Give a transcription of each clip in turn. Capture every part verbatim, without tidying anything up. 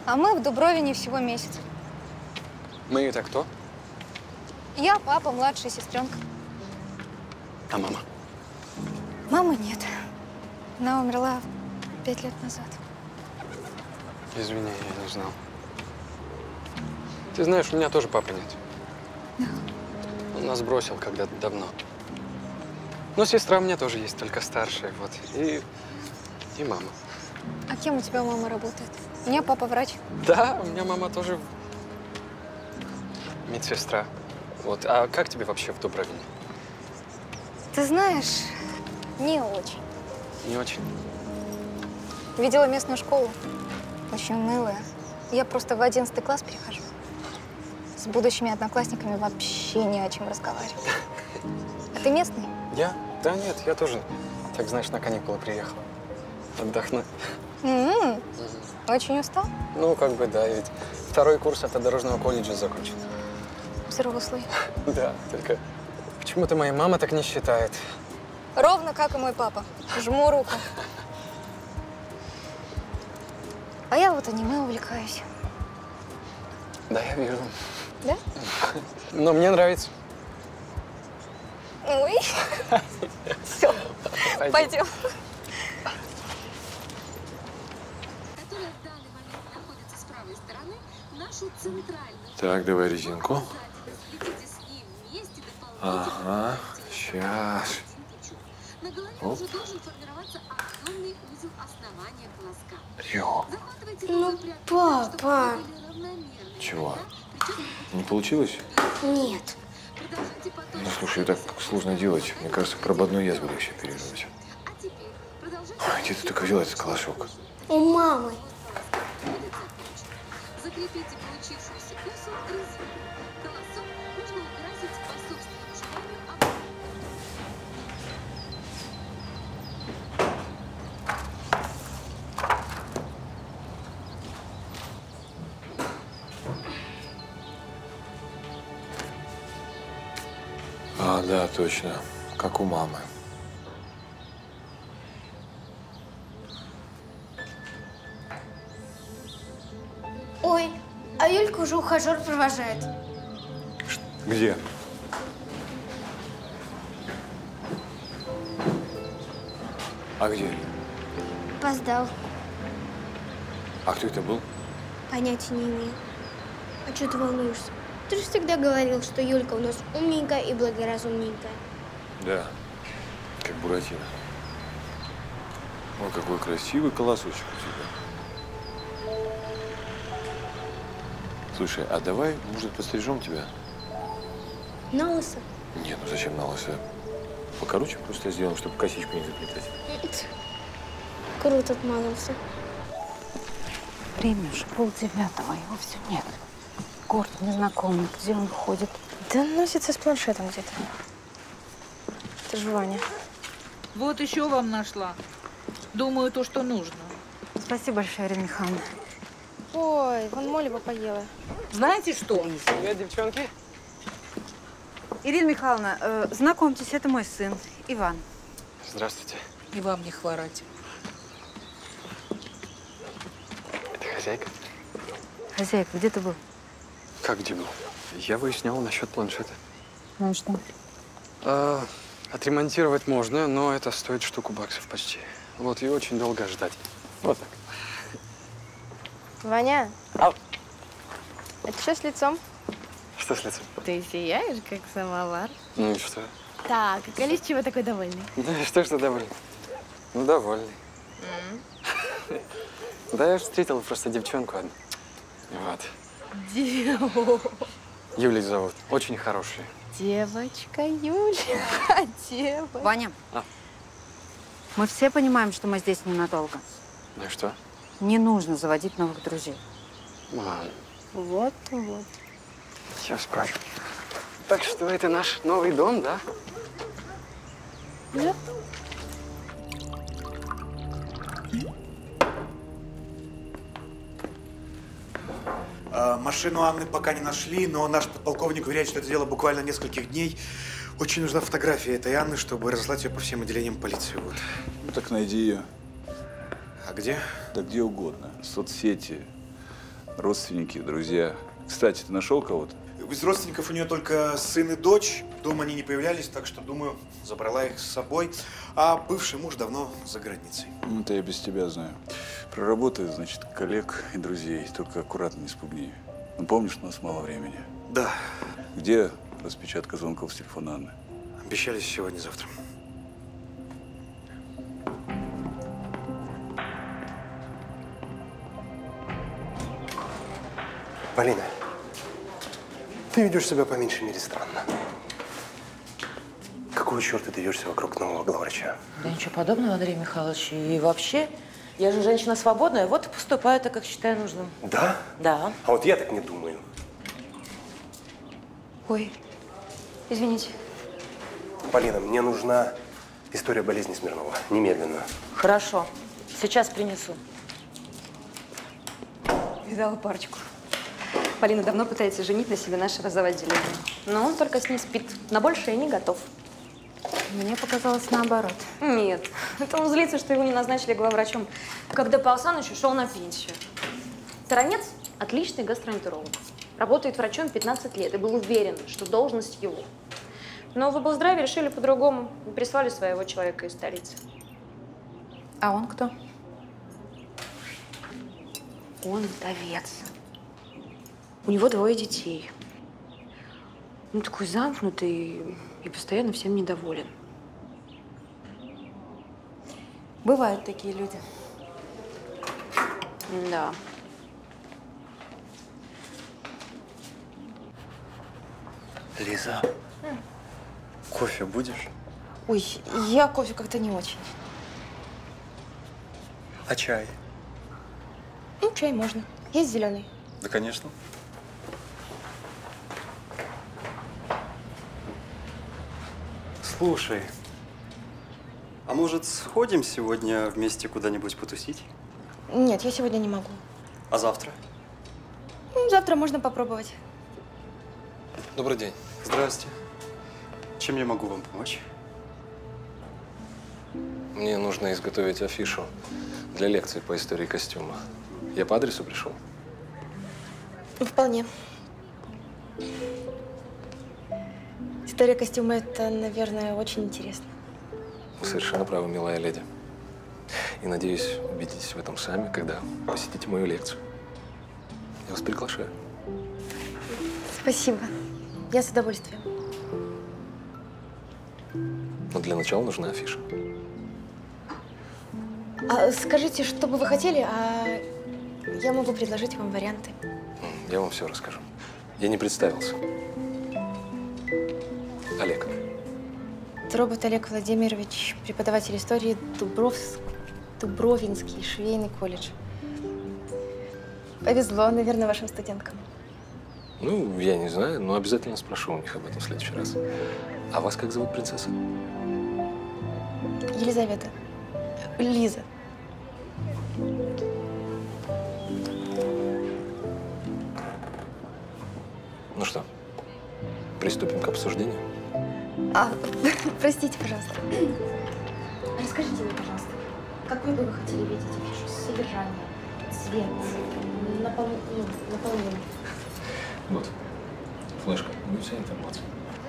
А мы в Дубровине всего месяц. Мы это кто? Я, папа, младшая сестренка. А мама? Мамы нет. Она умерла пять лет назад. Извини, я не знал. Ты знаешь, у меня тоже папы нет. Да. Он нас бросил когда-то давно. Но сестра у меня тоже есть, только старшая, вот. И, и мама. А кем у тебя мама работает? У меня папа врач. Да, у меня мама тоже медсестра. Вот. А как тебе вообще в Дубровине? Ты знаешь, не очень. Не очень. Видела местную школу. Очень унылая. Я просто в одиннадцатый класс перехожу. С будущими одноклассниками вообще не о чем разговаривать. А ты местный? Я? Да нет, я тоже, так знаешь, на каникулы приехал. Отдохнуть. М-м-м. Очень устал? Ну, как бы, да, ведь второй курс автодорожного колледжа закончен. Взрослый. Да, только почему-то моя мама так не считает. Ровно как и мой папа. Жму руку. А я вот аниме увлекаюсь. Да, я вижу. Да? Но мне нравится. Ой. Все, пойдем. Так, давай резинку. Ага, сейчас. Оп. Рио. Ну, папа. Чего? Не получилось? Нет. Ну, слушай, так сложно делать. Мне кажется, прободную язву легче оперировать. Где ты только взяла этот колошок? У мамы. Закрепите получившуюся косу резинкой. Колосок можно украсить по собственному желанию. А, да, точно. Как у мамы. Ой, а Юлька уже ухажер провожает. Где? А где? Опоздал. А кто это был? Понятия не имею. А что ты волнуешься? Ты же всегда говорил, что Юлька у нас умненькая и благоразумненькая. Да, как Буратино. Ой, какой красивый колосочек у тебя. Слушай, а давай, может, пострижем тебя? На лысо? Нет, ну зачем на лысо? Покороче просто сделаем, чтобы косичку не заплетать. Круто отмазался. Время уже полдевятого, его все нет. Город незнакомый, где он ходит? Да носится с планшетом где-то. Это же Ваня. Вот еще вам нашла. Думаю, то, что нужно. Спасибо большое, Ирина Михайловна. Ой, вон Молева поела. Знаете что? Привет, девчонки. Ирина Михайловна, э, знакомьтесь, это мой сын, Иван. Здравствуйте. И вам не хворать. Это хозяйка? Хозяйка, где ты был? Как где был? Я выяснял насчет планшета. Ну и что? А, отремонтировать можно, но это стоит штуку баксов почти. Вот, и очень долго ждать. Вот так. Ваня, Ау. это что с лицом? Что с лицом? Ты сияешь, как самовар. Ну и что? Так, а Колись чего такой довольный? Да что, что довольный? Ну, довольный. Mm. Да, я же встретил просто девчонку одну. Вот. Дева. Юлей зовут. Очень хорошая. Девочка Юля. Дева. Ваня, А. мы все понимаем, что мы здесь ненадолго. Ну и что? Не нужно заводить новых друзей. Мам, Вот, вот. все скажу. Так что это наш новый дом, да? Да. А, машину Анны пока не нашли, но наш подполковник уверяет, что это дело буквально нескольких дней. Очень нужна фотография этой Анны, чтобы разослать ее по всем отделениям полиции. Вот. Ну так найди ее. А где? Да где угодно. Соцсети, родственники, друзья. Кстати, ты нашел кого-то? Из родственников у нее только сын и дочь. Дома они не появлялись, так что, думаю, забрала их с собой. А бывший муж давно за границей. Ну, это я без тебя знаю. Проработаю, значит, коллег и друзей. Только аккуратно, не спугни. Ну, помнишь, у нас мало времени. Да. Где распечатка звонков с телефона Анны? Обещались сегодня-завтра. Полина, ты ведешь себя по меньшей мере странно. Какого черта ты вьешься вокруг нового главврача? Да ничего подобного, Андрей Михайлович. И вообще, я же женщина свободная, вот и поступаю так, как считаю нужным. Да? Да. А вот я так не думаю. Ой, извините. Полина, мне нужна история болезни Смирнова. Немедленно. Хорошо. Сейчас принесу. Видала парочку. Полина давно пытается женить на себе нашего заводителя. Но он только с ней спит. На большее не готов. Мне показалось наоборот. Нет. Это он злится, что его не назначили главврачом, когда Павел Саныч ушел на пенсию. Таранец – отличный гастроэнтеролог. Работает врачом пятнадцать лет и был уверен, что должность его. Но в облздраве решили по-другому и прислали своего человека из столицы. А он кто? Он вдовец. У него двое детей. Он такой замкнутый и постоянно всем недоволен. Бывают такие люди. Да. Лиза, М. кофе будешь? Ой, я кофе как-то не очень. А чай? Ну, чай можно. Есть зеленый? Да, конечно. Слушай, а может сходим сегодня вместе куда-нибудь потусить? Нет, я сегодня не могу. А завтра? Ну, завтра можно попробовать. Добрый день. Здрасте. Чем я могу вам помочь? Мне нужно изготовить афишу для лекции по истории костюма. Я по адресу пришел? Вполне. История костюма – это, наверное, очень интересно. Вы совершенно правы, милая леди. И надеюсь, убедитесь в этом сами, когда посетите мою лекцию. Я вас приглашаю. Спасибо. Я с удовольствием. Но для начала нужна афиша. А скажите, что бы вы хотели, а я могу предложить вам варианты. Я вам все расскажу. Я не представился. Олег. Робот Олег Владимирович, преподаватель истории, Дубровск, Дубровинский швейный колледж. Повезло, наверное, вашим студенткам. Ну, я не знаю, но обязательно спрошу у них об этом в следующий раз. А вас как зовут, принцесса? Елизавета. Лиза. Ну что, приступим к обсуждению? А, простите, пожалуйста. Расскажите мне, пожалуйста, какой бы вы хотели видеть афишу? Содержание, цвет, напол... ну, наполнение. Вот, флешка, ну и вся информация.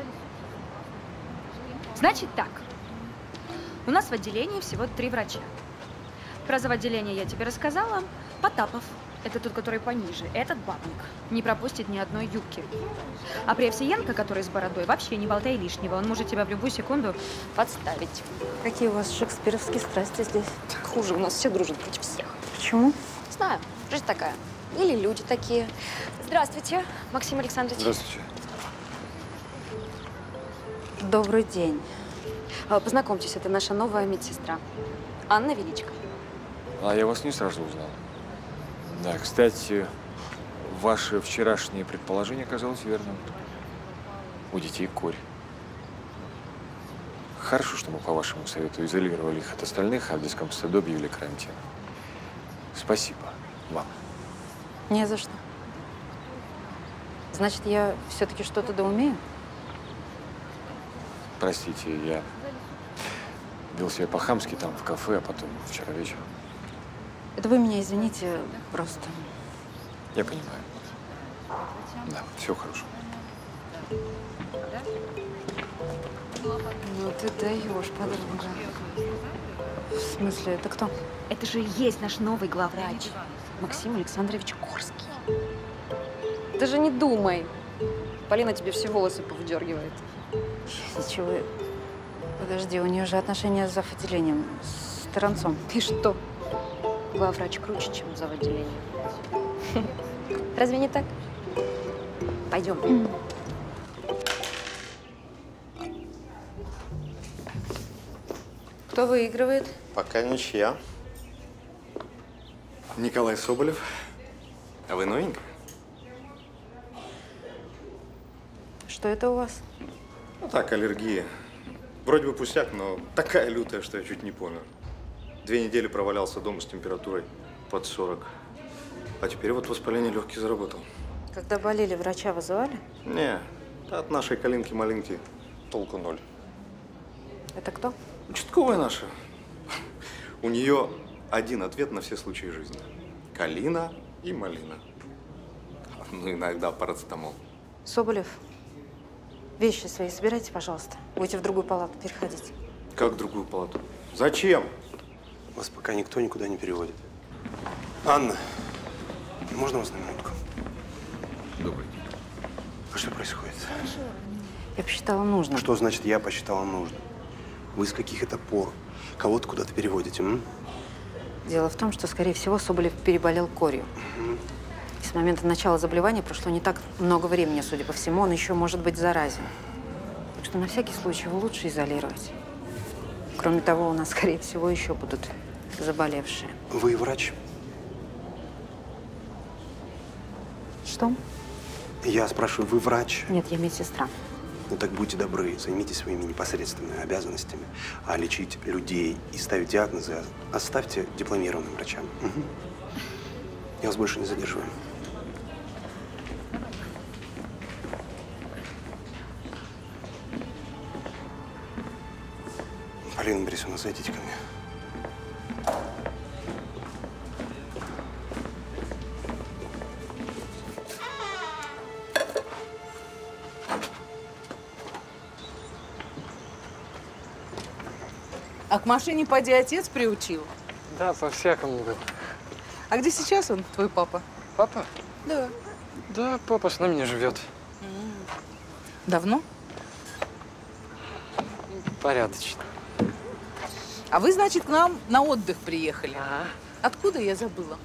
Значит так, у нас в отделении всего три врача. Про завотделение я тебе рассказала. Потапов, это тот, который пониже, этот бабник, не пропустит ни одной юбки. А Преовсиенко, который с бородой, вообще не болтай лишнего, он может тебя в любую секунду подставить. Какие у вас шекспировские страсти здесь? Так хуже, у нас все дружат против всех. Почему? Знаю, жизнь такая. Или люди такие. Здравствуйте, Максим Александрович. Здравствуйте. Добрый день. А, Познакомьтесь, это наша новая медсестра. Анна Величко. А я вас не сразу узнал. Да, кстати, ваше вчерашнее предположение оказалось верным. У детей корь. Хорошо, что мы по вашему совету изолировали их от остальных, а в детском саду объявили карантин. Спасибо вам. Не за что. Значит, я все-таки что-то да умею? Простите, я вел себя по-хамски там, в кафе, а потом вчера вечером. Это вы меня извините, просто Я понимаю. Да, все хорошо. Ну ты даешь, подруга. В смысле, это кто? Это же и есть наш новый главврач, Максим Александрович Корский. Даже не думай. Полина тебе все волосы повыдергивает. Ничего. Подожди, у нее же отношения с зав. Отделением, с Таранцом. И что? Главврач круче, чем зав. Отделение. Разве не так? Пойдем. Кто выигрывает? Пока ничья. Николай Соболев. А вы новенькая? Что это у вас? Ну так, аллергия. Вроде бы пустяк, но такая лютая, что я чуть не помер. Две недели провалялся дома с температурой под сорок. А теперь вот воспаление легких заработал. Когда болели, врача вызывали? Не, от нашей Калинки-малинки толку ноль. Это кто? Участковая наша. У нее один ответ на все случаи жизни. Калина и малина. Ну, иногда парацетамол. Соболев, вещи свои собирайте, пожалуйста. Будете в другую палату переходить. Как в другую палату? Зачем? Вас пока никто никуда не переводит. Анна, можно вас на минутку? Добрый день. А что происходит? Я посчитала нужным. Что значит «я посчитала нужным»? Вы с каких это пор кого-то куда-то переводите, м? Дело в том, что, скорее всего, Соболев переболел корью. Угу. И с момента начала заболевания прошло не так много времени, судя по всему, он еще может быть заразен. Так что на всякий случай его лучше изолировать. Кроме того, у нас, скорее всего, еще будут заболевшие. Вы врач? Что? Я спрашиваю, вы врач? Нет, я медсестра. Ну так будьте добры, займитесь своими непосредственными обязанностями. А лечить людей и ставить диагнозы оставьте дипломированным врачам. Угу. Я вас больше не задерживаю. Полина Борисовна, зайдите ко мне. А к машине поди отец приучил? Да, по-всякому был. А где сейчас он, твой папа? Папа? Да. Да, папа с нами не живет. Давно? Порядочно. А вы, значит, к нам на отдых приехали? Ага. Откуда, я забыла?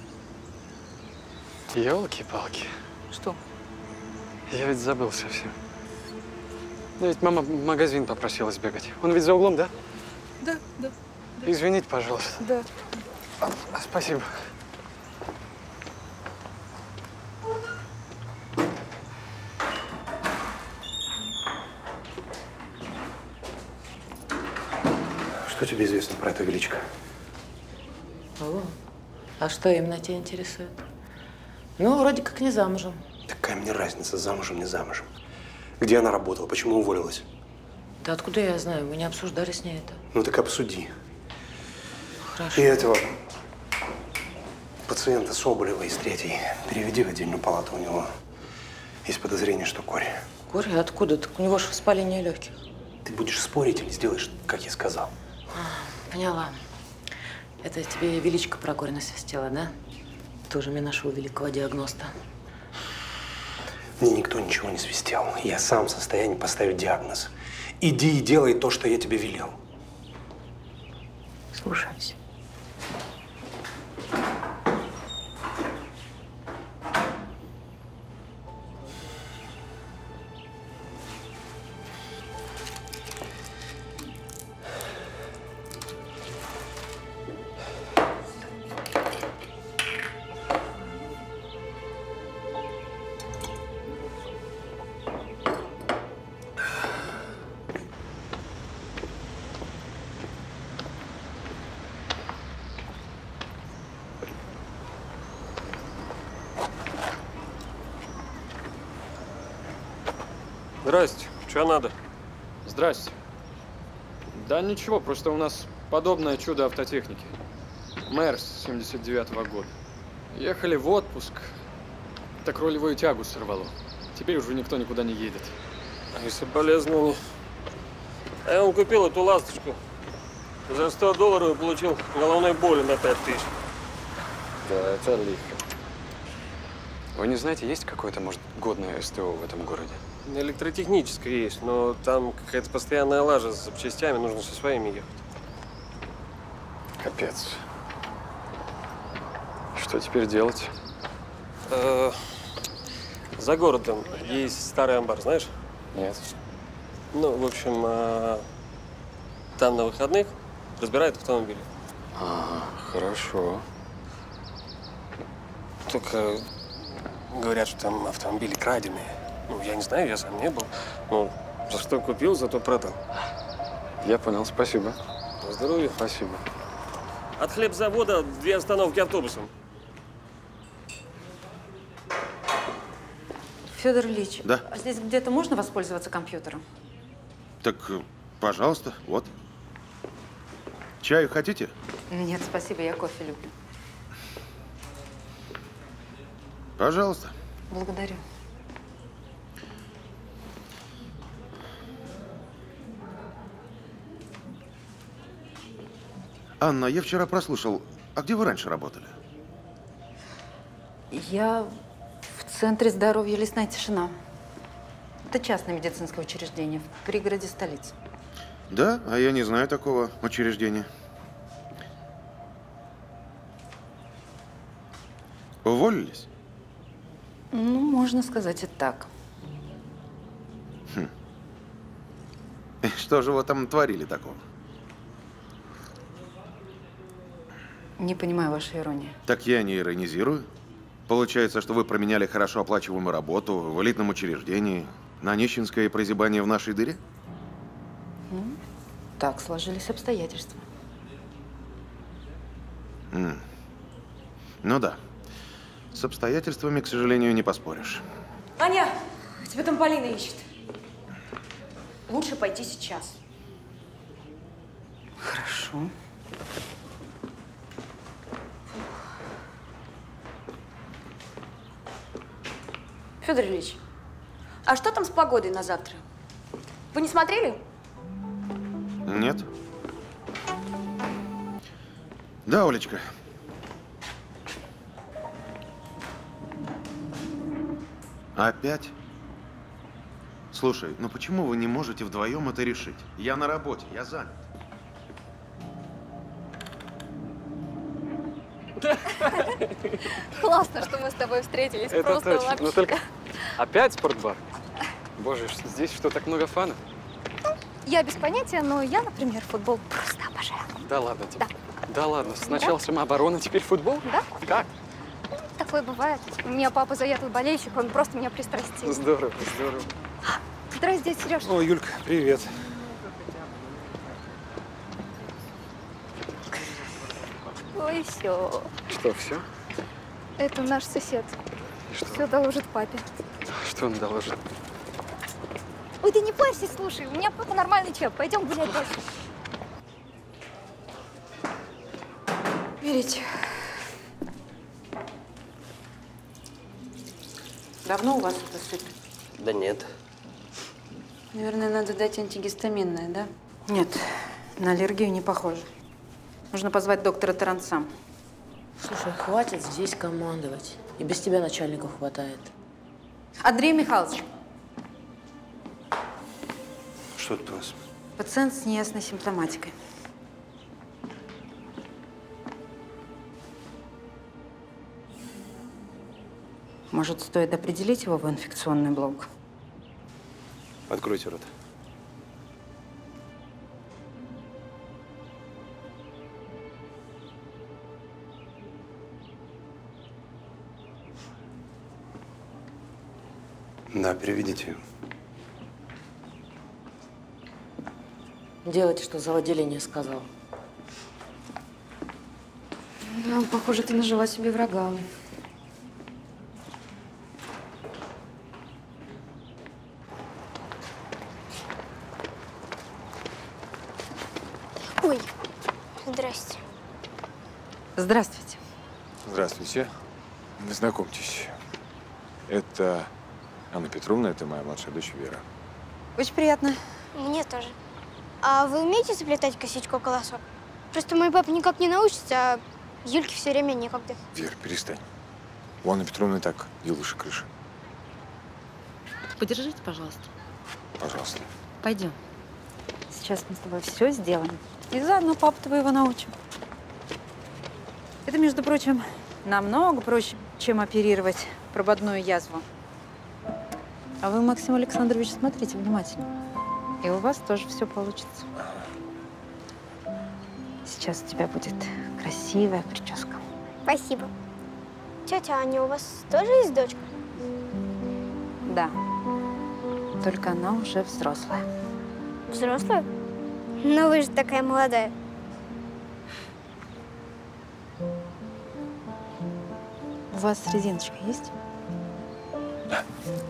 Ёлки-палки. Что? Я ведь забыл совсем. Ну ведь мама в магазин попросила сбегать. Он ведь за углом, да? Да, да. Извините, пожалуйста. Да. Спасибо. Что тебе известно про это величко? О, а что именно тебя интересует? Ну, вроде как не замужем. Какая мне разница, замужем, не замужем? Где она работала? Почему уволилась? Да откуда я знаю? Мы не обсуждали с ней это. Ну так обсуди. Хорошо. И этого пациента Соболева из третьей переведи в отдельную палату. У него есть подозрение, что корь. Корь? Откуда? Так у него же воспаление легких. Ты будешь спорить или сделаешь, как я сказал? А, поняла. Это тебе величко про корь насвистела, да? Тоже мне нашего великого диагноста. Мне никто ничего не свистел. Я сам в состоянии поставить диагноз. Иди и делай то, что я тебе велел. Слушаюсь. Здрасте. Что надо? Здрасте. Да ничего, просто у нас подобное чудо автотехники. Мерс семьдесят девятого года. Ехали в отпуск. Так рулевую тягу сорвало. Теперь уже никто никуда не едет. И соболезнования. А я вам купил эту ласточку. За сто долларов и получил головной боли на пять тысяч. Да, это лихо. Вы не знаете, есть какое-то, может, годное СТО в этом городе? Электротехническое есть, но там какая-то постоянная лажа с запчастями, нужно со своими ехать. Капец. Что теперь делать? Э, за городом есть старый амбар, знаешь? Нет. Ну, в общем, э, там на выходных разбирают автомобили. А, хорошо. Только говорят, что там автомобили краденые. Ну, я не знаю, я сам не был. Ну, за что купил, зато продал. Я понял, спасибо. На здоровье. Спасибо. От хлебзавода две остановки автобусом. Федор Ильич, Да. а здесь где-то можно воспользоваться компьютером? Так, пожалуйста, вот. Чаю хотите? Нет, спасибо, я кофе люблю. Пожалуйста. Благодарю. Анна, я вчера прослушал. А где вы раньше работали? Я в Центре здоровья «Лесная тишина». Это частное медицинское учреждение в пригороде столицы. Да, а я не знаю такого учреждения. Уволились? Ну, можно сказать и так. Хм. Что же вы там творили такого? Не понимаю вашей иронии. Так я не иронизирую. Получается, что вы променяли хорошо оплачиваемую работу в элитном учреждении на нищенское прозябание в нашей дыре? Ну, так сложились обстоятельства. М. Ну да. С обстоятельствами, к сожалению, не поспоришь. Аня, тебя там Полина ищет. Лучше пойти сейчас. Хорошо. Федор Ильич, а что там с погодой на завтра? Вы не смотрели? Нет. Да, Олечка. Опять? Слушай, ну почему вы не можете вдвоем это решить? Я на работе, я занят. Классно, что мы с тобой встретились. Это Просто точно. вообще. Но только опять спортбар? Боже, что- здесь что, так много фанов? Я без понятия, но я, например, футбол просто обожаю. Да ладно тебе. Да, ладно. Сначала самооборона, теперь футбол? Да? Как? Такое бывает. У меня папа заядлый болельщик, он просто меня пристрастил. Здорово, здорово. Здрасте, дядя Сереж. О, Юлька, привет. Ой, все. Что, все? Это наш сосед. И что? Все доложит папе. Что он доложит? Ой, ты не парься, слушай. У меня папа нормальный человек. Пойдем гулять дальше. Верите? Давно у вас это сыпь? Да нет. Наверное, надо дать антигистаминное, да? Нет, на аллергию не похоже. Нужно позвать доктора Таранца. Слушай, хватит здесь командовать. И без тебя начальников хватает. Андрей Михайлович. Что тут у вас? Пациент с неясной симптоматикой. Может, стоит определить его в инфекционный блок? Откройте рот. Да, переведите ее. Делайте, что зав. Отделение сказал. Да, похоже, ты нажила себе врага. Ой, здрасте. Здравствуйте. Здравствуйте. Знакомьтесь. Это Анна Петровна, это моя младшая дочь Вера. Очень приятно. Мне тоже. А вы умеете заплетать косичку колосок? Просто мой папа никак не научится, а Юльке все время некогда. Вер, перестань. У Анны Петровны и так дел выше крыши. Подержите, пожалуйста. Пожалуйста. Пойдем. Сейчас мы с тобой все сделаем. И заодно папу твоего научим. Это, между прочим, намного проще, чем оперировать прободную язву. А вы, Максим Александрович, смотрите внимательно. И у вас тоже все получится. Сейчас у тебя будет красивая прическа. Спасибо. Тетя Аня, у вас тоже есть дочка? Да. Только она уже взрослая. Взрослая? Но вы же такая молодая. У вас резиночка есть? Да.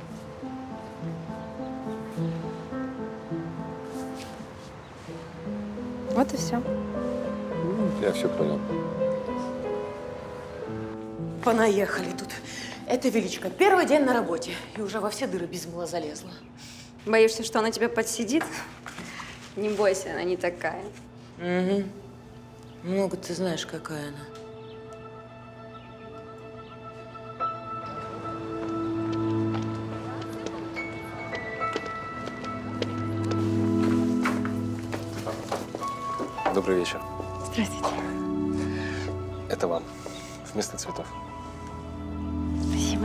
Вот и все. Я все понял. Понаехали тут. Это Величка. Первый день на работе. И уже во все дыры без мыла залезла. Боишься, что она тебя подсидит? Не бойся, она не такая. Угу. Много ты знаешь, какая она. Добрый вечер. Здравствуйте. Это вам. Вместо цветов. Спасибо.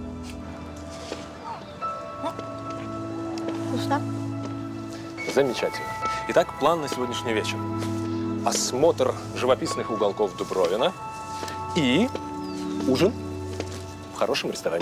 Вкусно. Замечательно. Итак, план на сегодняшний вечер. Осмотр живописных уголков Дубровина и ужин в хорошем ресторане.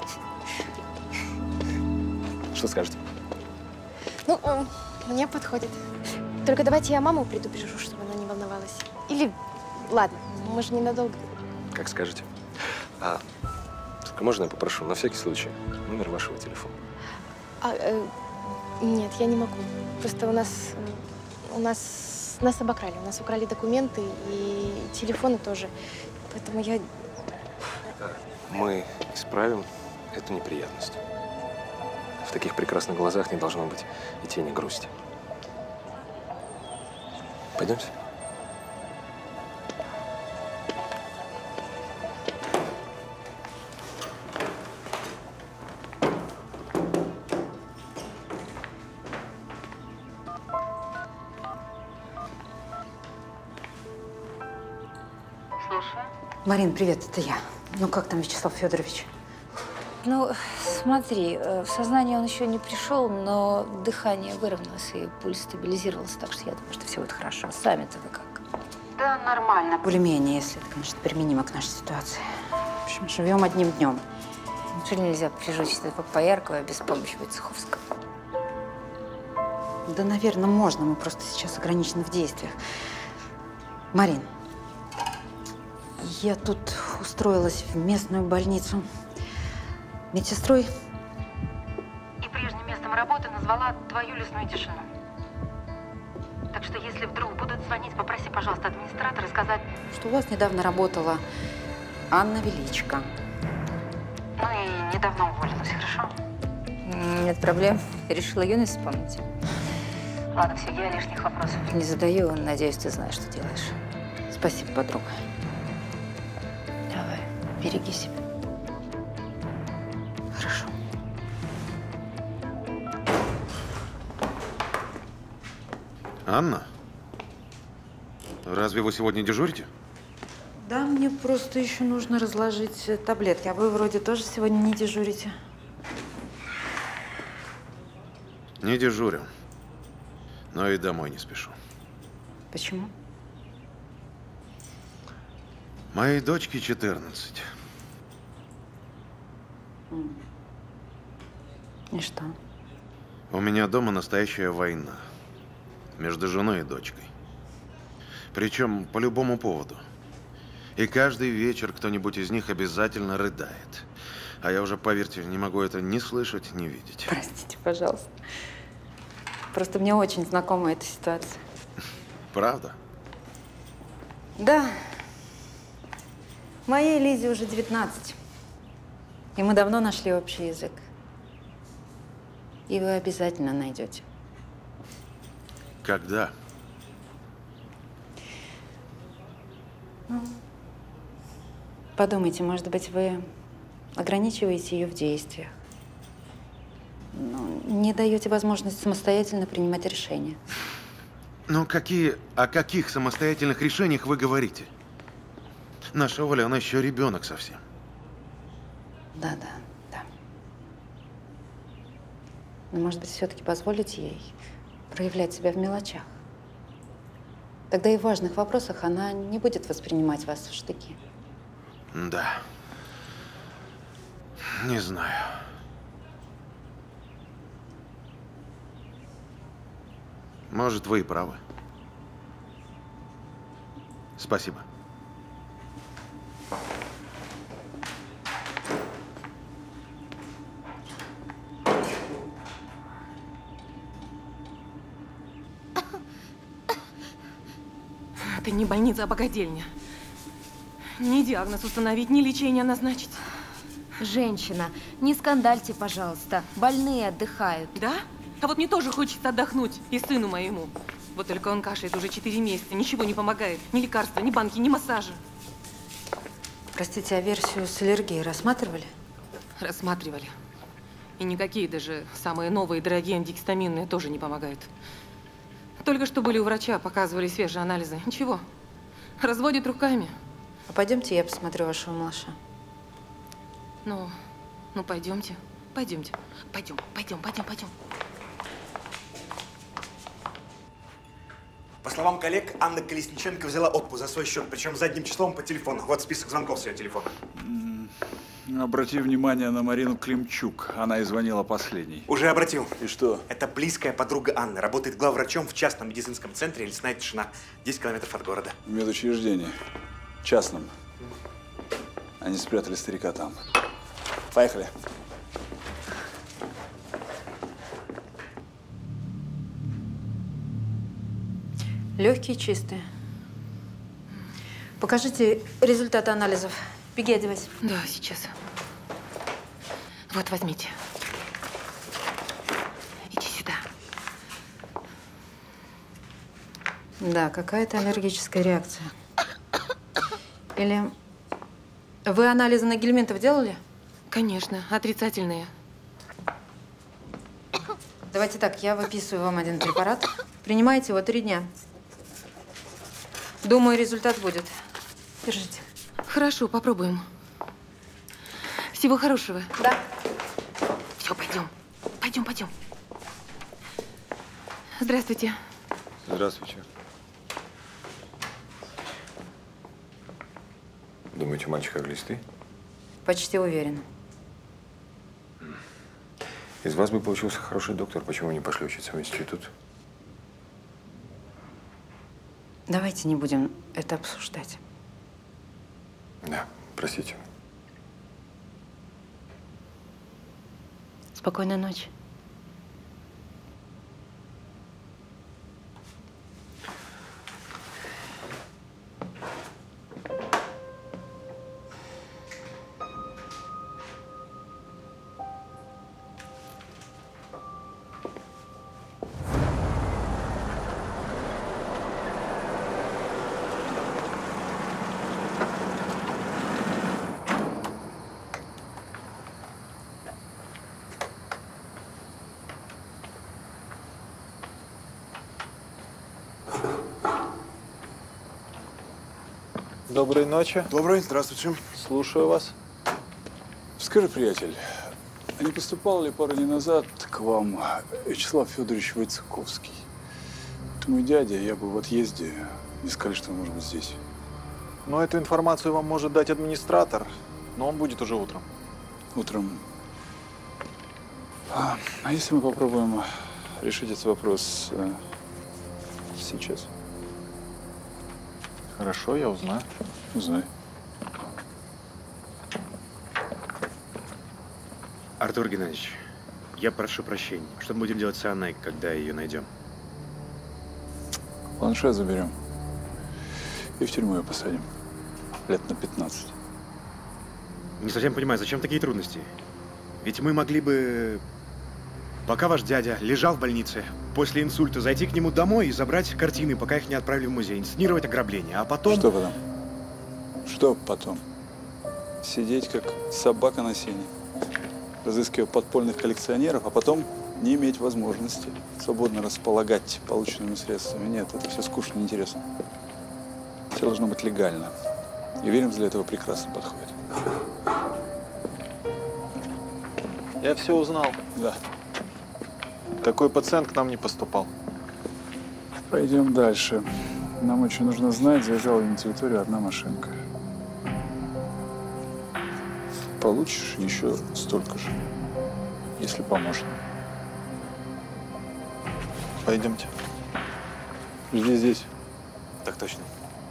Что скажете? Ну, э, мне подходит. Только давайте я маму предупрежу, чтобы она не волновалась. Или, ладно, мы же ненадолго. Как скажете. А, только можно я попрошу на всякий случай номер вашего телефона? А, э, нет, я не могу. Просто у нас, э, у нас, нас обокрали. У нас украли документы и телефоны тоже. Поэтому я… Мы исправим эту неприятность. В таких прекрасных глазах не должно быть и тени грусти. Пойдемте? Слушаю. Марин, привет, это я. Ну как там Вячеслав Федорович? Ну, смотри, в сознание он еще не пришел, но дыхание выровнялось и пульс стабилизировался, так что я думаю, что все будет хорошо. Сами-то вы как? Да, нормально. Более-менее, если это, конечно, применимо к нашей ситуации. В общем, живем одним днем. Неужели нельзя прижучить этого Пояркова без помощи Войцеховского? Да, наверное, можно. Мы просто сейчас ограничены в действиях. Марин, я тут устроилась в местную больницу медсестрой. И прежним местом работы назвала твою лесную тишину. Так что, если вдруг будут звонить, попроси, пожалуйста, администратора сказать, что у вас недавно работала Анна Величко. Ну и недавно уволилась, хорошо? Нет проблем. Я решила юность вспомнить. Ладно, все, я лишних вопросов Не задаю, надеюсь, ты знаешь, что делаешь. Спасибо, подруга. Давай, береги себя. Хорошо. Анна, разве вы сегодня дежурите? Да, мне просто еще нужно разложить таблетки. А вы вроде тоже сегодня не дежурите. Не дежурю, но и домой не спешу. Почему? Моей дочке четырнадцать. И что? У меня дома настоящая война между женой и дочкой. Причем по любому поводу. И каждый вечер кто-нибудь из них обязательно рыдает. А я уже, поверьте, не могу это ни слышать, ни видеть. Простите, пожалуйста. Просто мне очень знакома эта ситуация. Правда? Да. Моей Лизе уже девятнадцать. И мы давно нашли общий язык. И вы обязательно найдете. Когда? Ну, подумайте, может быть, вы ограничиваете ее в действиях. Ну, не даете возможность самостоятельно принимать решения. Ну, какие, о каких самостоятельных решениях вы говорите? Наша Оля, она еще ребенок совсем. Да, да, да. Но, может быть, все-таки позволите ей проявлять себя в мелочах. Тогда и в важных вопросах она не будет воспринимать вас в штыки. Да. Не знаю. Может, вы и правы. Спасибо. Это не больница, а богадельня. Ни диагноз установить, ни лечение назначить. Женщина, не скандальте, пожалуйста. Больные отдыхают. Да? А вот мне тоже хочется отдохнуть. И сыну моему. Вот только он кашляет уже четыре месяца. Ничего не помогает. Ни лекарства, ни банки, ни массажа. Простите, а версию с аллергией рассматривали? Рассматривали. И никакие даже самые новые дорогие антигистаминные тоже не помогают. Только что были у врача, показывали свежие анализы. Ничего. Разводит руками. А пойдемте, я посмотрю вашего малыша. Ну, ну пойдемте. Пойдемте. Пойдем, пойдем, пойдем, пойдем. По словам коллег, Анна Колесниченко взяла отпуск за свой счет, причем задним числом по телефону. Вот список звонков с ее телефона. Обрати внимание на Марину Климчук. Она и звонила последней. Уже обратил. И что? Это близкая подруга Анны. Работает главврачом в частном медицинском центре «Лесная тишина». десять километров от города. В медучреждении. Частном. Они спрятали старика там. Поехали. Легкие, чистые. Покажите результаты анализов. Беги, одевайся. Да, сейчас. Вот, возьмите. Иди сюда. Да, какая-то аллергическая реакция. Или вы анализы на гельминтов делали? Конечно, отрицательные. Давайте так, я выписываю вам один препарат. Принимайте его три дня. Думаю, результат будет. Держите. Хорошо, попробуем. Всего хорошего. Да. Все, пойдем. Пойдем, пойдем. Здравствуйте. Здравствуйте. Думаете, мальчик оглистый? Почти уверена. Из вас бы получился хороший доктор. Почему не пошли учиться в институт? Давайте не будем это обсуждать. Да, простите. Спокойной ночи. Доброй ночи. Добрый, здравствуйте. Слушаю вас. Скажи, приятель, а не поступал ли пару дней назад к вам Вячеслав Федорович Войцековский? Это мой дядя, я был в отъезде. Не сказали, что он может быть здесь. Но эту информацию вам может дать администратор, но он будет уже утром. Утром. А, а если мы попробуем решить этот вопрос э, сейчас? Хорошо, я узнаю. Узнай. Артур Геннадьевич, я прошу прощения. Что мы будем делать с Анной, когда ее найдем? Планшет заберем. И в тюрьму ее посадим. Лет на пятнадцать. Не совсем понимаю, зачем такие трудности? Ведь мы могли бы, пока ваш дядя лежал в больнице, после инсульта зайти к нему домой и забрать картины, пока их не отправили в музей, инсценировать ограбление, а потом… Что потом? Что потом? Сидеть как собака на сене, разыскивая подпольных коллекционеров, а потом не иметь возможности свободно располагать полученными средствами. Нет, это все скучно и неинтересно. Все должно быть легально. И Вильямс для этого прекрасно подходит. Я все узнал. Да. Такой пациент к нам не поступал. Пойдем дальше. Нам очень нужно знать, заезжала ли на территорию одна машинка. Получишь еще столько же, если поможет. Пойдемте. Жди здесь. Так точно.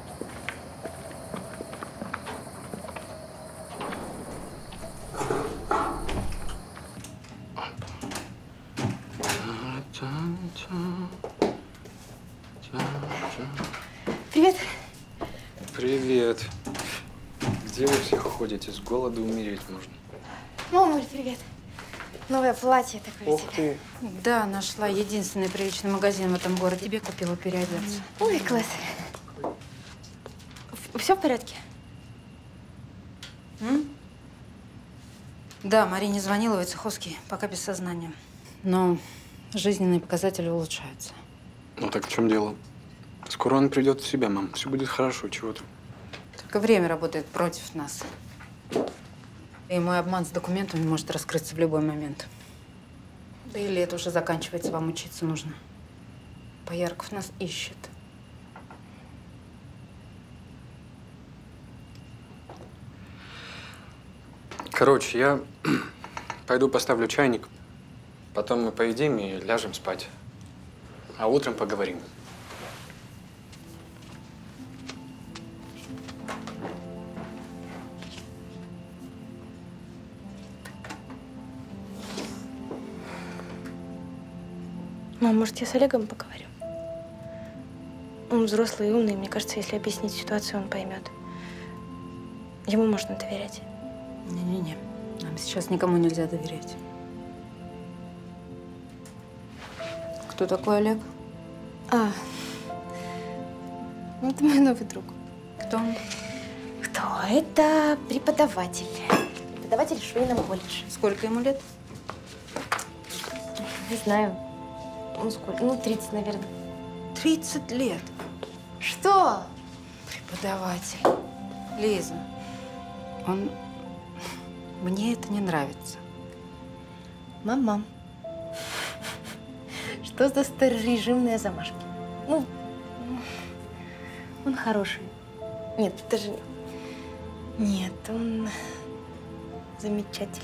Привет. Привет. Где вы все ходите? С голоду умереть можно. Мамуль, привет. Новое платье такое. Ух ты. Да, нашла единственный приличный магазин в этом городе. Тебе купила переодеться. Ой, класс. Все в порядке? М? Да, Марине звонила Войцеховский, пока без сознания. Но жизненные показатели улучшаются. Ну так в чем дело? Скоро он придет в себя, мам. Все будет хорошо, чего ты? Только время работает против нас. И мой обман с документами может раскрыться в любой момент. Да и лето уже заканчивается, вам учиться нужно. Поярков нас ищет. Короче, я пойду поставлю чайник, потом мы поедим и ляжем спать. А утром поговорим. Мам, может, я с Олегом поговорю? Он взрослый и умный. Мне кажется, если объяснить ситуацию, он поймет. Ему можно доверять. Не-не-не. Нам сейчас никому нельзя доверять. Кто такой Олег? А, ну, это мой новый друг. Кто он? Кто? Это преподаватель. Преподаватель в швейном колледже. Сколько ему лет? Не знаю. Ну, сколько? Ну, тридцать, наверное. тридцать лет. Что? Преподаватель. Лиза, он… Мне это не нравится. Мам-мам. Что за старорежимные замашки? Ну, он хороший. Нет, даже… Нет, он замечательный.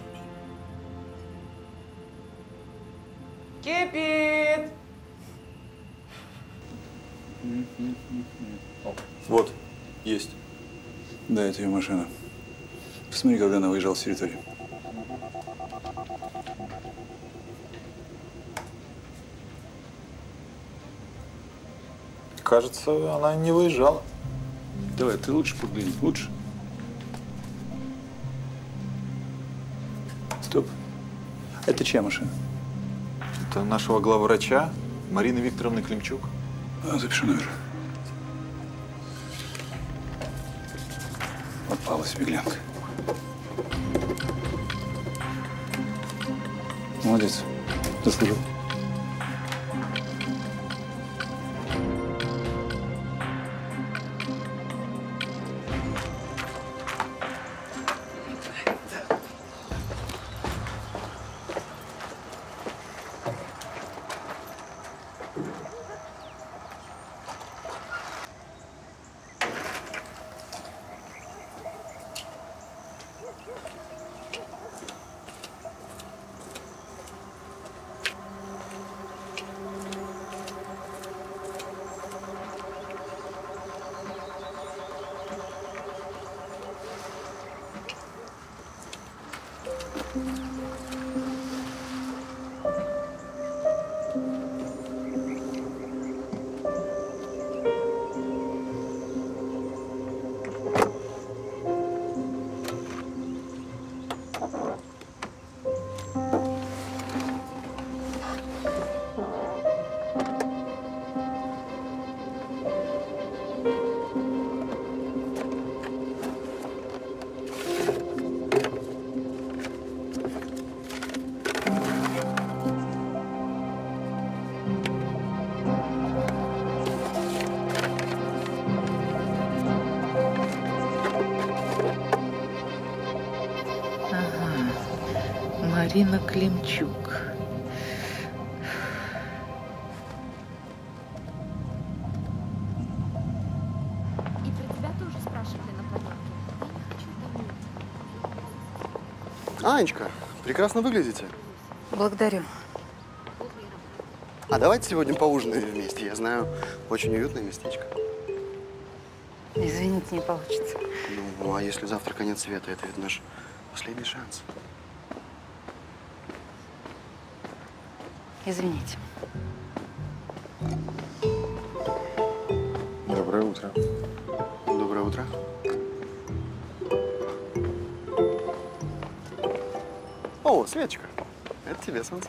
Кипит! Вот, есть. Да, это ее машина. Посмотри, когда она выезжала с территории. Кажется, она не выезжала. Давай, ты лучше погляди. Лучше. Стоп. Это чья машина? Это нашего главврача Марины Викторовны Климчук. А, запиши номер. Попалась беглянка. Молодец. Заслужил. Марина Климчук. И про тебя тоже спрашивали на планерке. Анечка, прекрасно выглядите. Благодарю. А давайте сегодня поужинаем вместе. Я знаю, очень уютное местечко. Извините, не получится. Ну, а если завтра конец света, это ведь наш последний шанс. Извините. Доброе утро. Доброе утро. О, Светочка, это тебе солнце.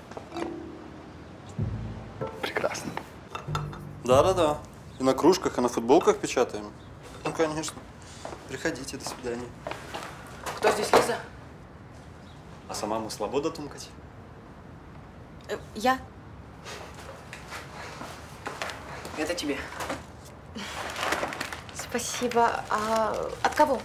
Прекрасно. Да-да-да. И на кружках, и на футболках печатаем. Ну, конечно. Приходите, до свидания. Кто здесь, Лиза? А сама мы свобода тумкать? Э, я. Это тебе. Спасибо. А от кого?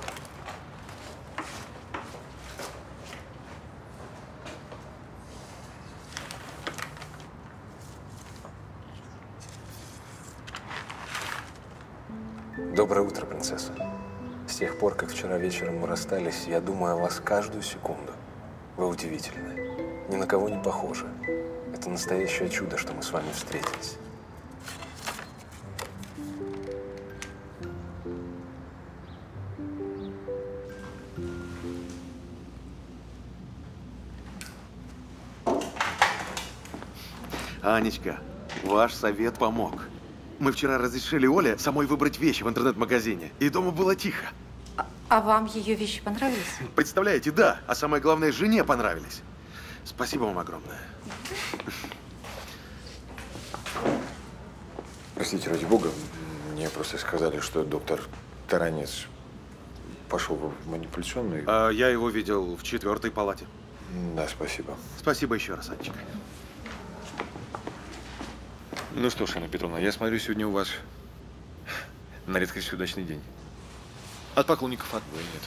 Доброе утро, принцесса. С тех пор, как вчера вечером мы расстались, я думаю о вас каждую секунду. Вы удивительны. Ни на кого не похожи. Это настоящее чудо, что мы с вами встретились. Анечка, ваш совет помог. Мы вчера разрешили Оле самой выбрать вещи в интернет-магазине, и дома было тихо. А, а вам ее вещи понравились? Представляете, да. А самое главное, жене понравились. Спасибо вам огромное. Простите, ради бога, мне просто сказали, что доктор Таранец пошел в манипуляционный. А я его видел в четвертой палате. Да, спасибо. Спасибо еще раз, Анечка. Ну что ж, Анна Петровна, я смотрю, сегодня у вас на редкость удачный день. От поклонников отбоя нет.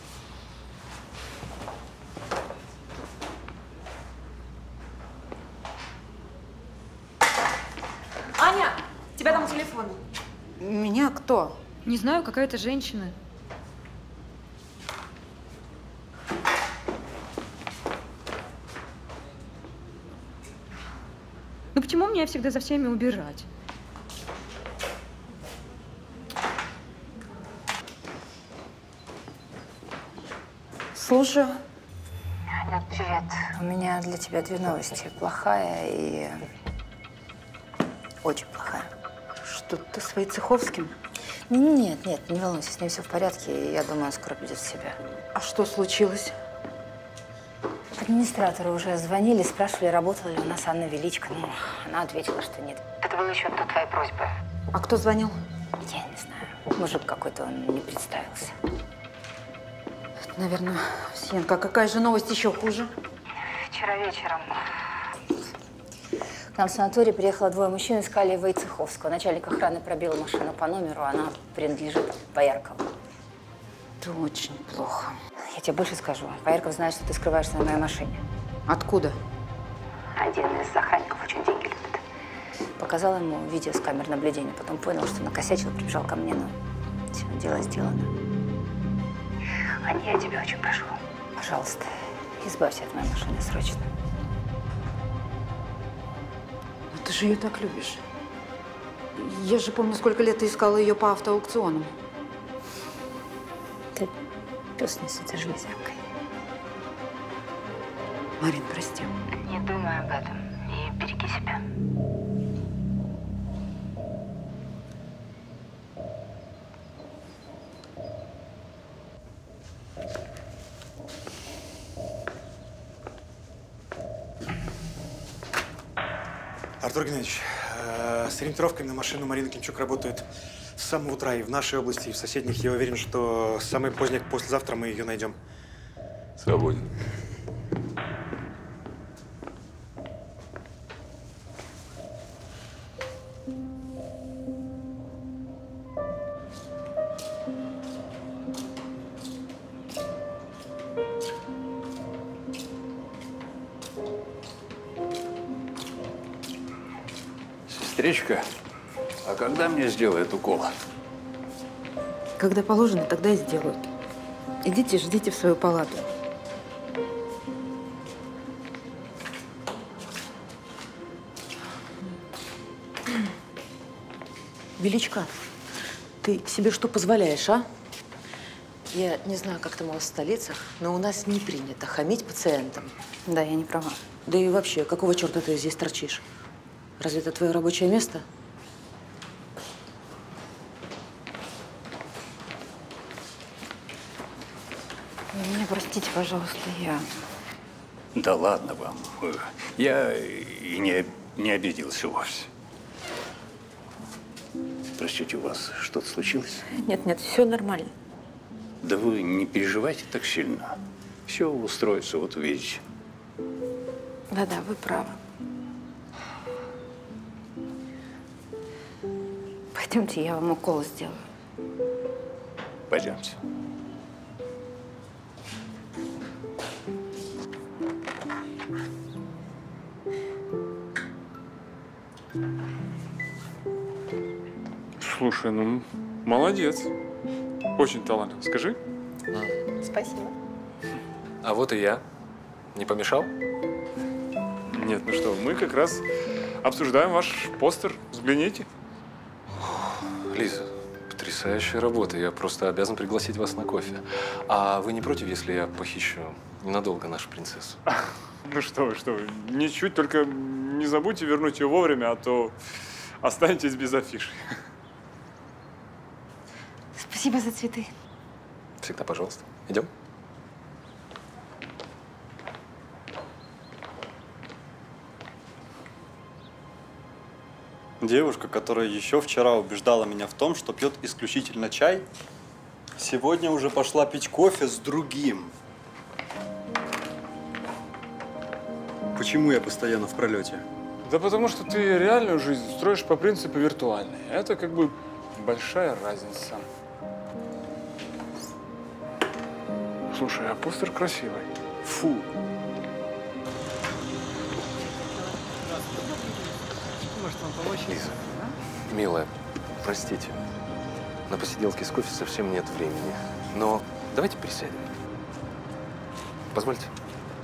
Аня, тебя там телефон. Меня кто? Не знаю, какая-то женщина. Ну почему мне всегда за всеми убирать? Слушаю. Аня, привет. У меня для тебя две новости. Плохая и очень плохая. Что ты с Войцеховским? Нет, нет, не волнуйся, с ним все в порядке, и я думаю, он скоро придет в себя. А что случилось? Администраторы уже звонили, спрашивали, работала ли у нас Анна Величко. Ну, она ответила, что нет. Это было еще до твоей просьбы. А кто звонил? Я не знаю. Мужик какой-то, он не представился. Это, наверное, Сенка. Какая же новость еще хуже? Вчера вечером к нам в санаторий приехало двое мужчин, искали Войцеховского. Начальник охраны пробил машину по номеру, она принадлежит Бояркову. Это очень плохо. Я тебе больше скажу. Боярков знает, что ты скрываешься на моей машине. Откуда? Один из охранников очень деньги любит. Показал ему видео с камер наблюдения, потом понял, что накосячил, прибежал ко мне, но все, дело сделано. Аня, я тебя очень прошу, пожалуйста, избавься от моей машины срочно. Но ты же ее так любишь. Я же помню, сколько лет ты искала ее по автоаукционам. Ты пес не с этой железякой. Марин, прости. Не думай об этом и береги себя. Артур Геннадьевич, э, с ориентировками на машину Марины Климчук работают с самого утра и в нашей области, и в соседних. Я уверен, что самое позднее послезавтра мы ее найдем. Свободен. Сестричка, а когда мне сделают укол? Когда положено, тогда и сделают. Идите, ждите в свою палату. Величко, ты себе что позволяешь, а? Я не знаю, как там у вас в столицах, но у нас не принято хамить пациентам. Да, я не права. Да и вообще, какого черта ты здесь торчишь? Разве это твое рабочее место? Вы меня простите, пожалуйста, я… Да ладно вам. Я и не, не обиделся вовсе. Простите, у вас что-то случилось? Нет, нет, все нормально. Да вы не переживайте так сильно. Все устроится, вот увидите. Да-да, вы правы. Пойдемте, я вам укол сделаю. Пойдемте. Слушай, ну, молодец. Очень талантлив. Скажи. Спасибо. А вот и я. Не помешал? Нет, ну что, мы как раз обсуждаем ваш постер. Взгляните. Лиза, потрясающая работа. Я просто обязан пригласить вас на кофе. А вы не против, если я похищу ненадолго нашу принцессу? Ну что вы, что вы. Ничуть, только не забудьте вернуть ее вовремя, а то останетесь без афиши. Спасибо за цветы. Всегда пожалуйста. Идем? Девушка, которая еще вчера убеждала меня в том, что пьет исключительно чай, сегодня уже пошла пить кофе с другим. Почему я постоянно в пролете? Да потому что ты реальную жизнь строишь по принципу виртуальной. Это как бы большая разница. Слушай, а постер красивый. Фу. Может, вам помочь? Лиза, милая, простите. На посиделке с кофе совсем нет времени. Но давайте присядем. Позвольте.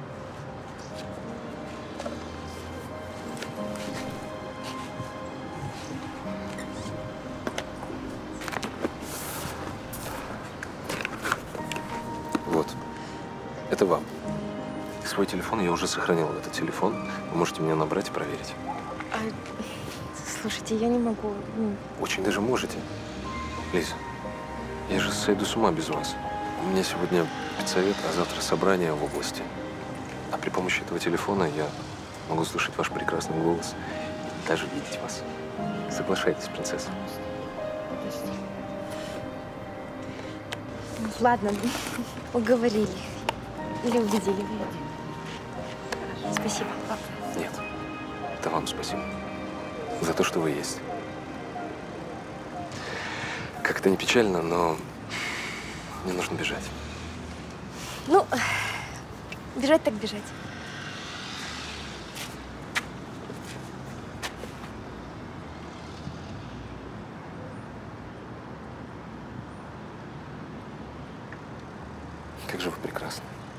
Вот. Это вам. Свой телефон я уже сохранил в этот телефон. Вы можете меня набрать и проверить. А, слушайте, я не могу. Ну, Очень даже можете. Лиза, я же сойду с ума без вас. У меня сегодня педсовет, а завтра собрание в области. А при помощи этого телефона я могу слышать ваш прекрасный голос и даже видеть вас. Соглашайтесь, принцесса. ладно, уговорили. Или убедили. Спасибо, папа. Нет, это вам спасибо. За то, что вы есть. Как это не печально, но мне нужно бежать. Ну, бежать так бежать. Как же вы прекрасны.